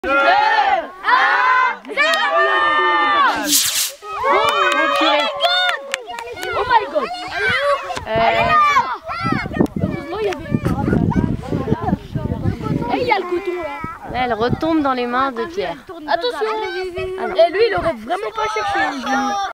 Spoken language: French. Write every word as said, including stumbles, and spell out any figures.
deux, un, Oh my god! euh, Heureusement, il y avait. Et il y a le coton là. Elle retombe dans les mains de Pierre. Attention! Et lui, il aurait vraiment pas cherché.